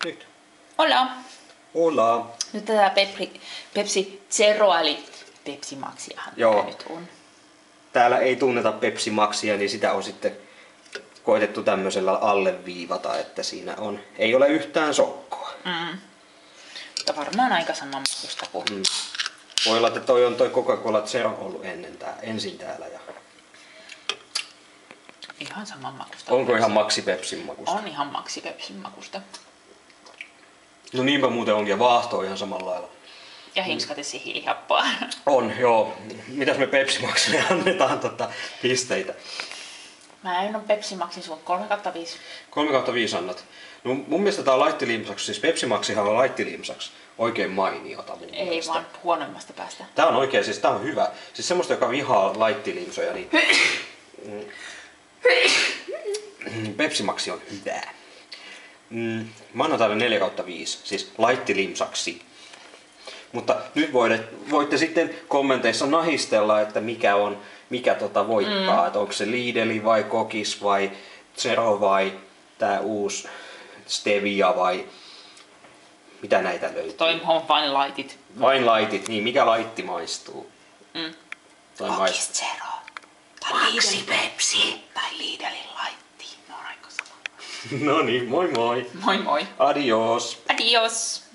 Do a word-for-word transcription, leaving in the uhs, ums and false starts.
Nyt. Hola. Hola. Nyt tätä Pepsi, Pepsi Zeroa eli Pepsi Maxiahan Joo. tämä nyt on. Täällä ei tunneta Pepsi Maxia, niin sitä on sitten koetettu tämmöisellä alleviivata, että siinä on, ei ole yhtään sokkoa. Mm. Mutta varmaan aika saman makusta kuin. Mm. Voi olla, että toi on toi Coca-Cola Zero ollut ennen tää, ensin täällä. Ja... Ihan saman makusta. Onko ihan Maxi Pepsin makusta? On ihan Maxi Pepsin makusta. No niinpä muuten onkin, ja vaahto on ihan samalla lailla. Ja hinskatesi hiilihappoa. On, joo. Mitäs me Pepsi Maxille annetaan tota pisteitä? Mä en ole Pepsi Maxin sun kolme kautta viisi. kolme kautta viisi annat. No mun mielestä tää on laittilimsaksi, siis Pepsi Maxihan on laittilimsaksi oikein mainiota mun Ei mielestä. vaan huonoimmasta päästä. Tää on oikein, siis tää on hyvä. Siis semmoista, joka vihaa laittilimsoja, niin Pepsi Maxi on hyvä. Mm, mä annan täälle neljä kautta viisi, siis laittilimsaksi. Mutta nyt voitte, voitte sitten kommenteissa nahistella, että mikä on, mikä tota voittaa. Mm. Että onko se Lidl vai Kokis vai Zero vai tää uusi Stevia vai mitä näitä löytyy. Toi on vain laitit. Vain laitit, niin mikä laitti maistuu? Mm. Kokis Zero. Tai Maxi Pepsi. Tai Lidlin laitti. Ne on aika sama. No niin, moi moi. Moi moi. Adios. Adios.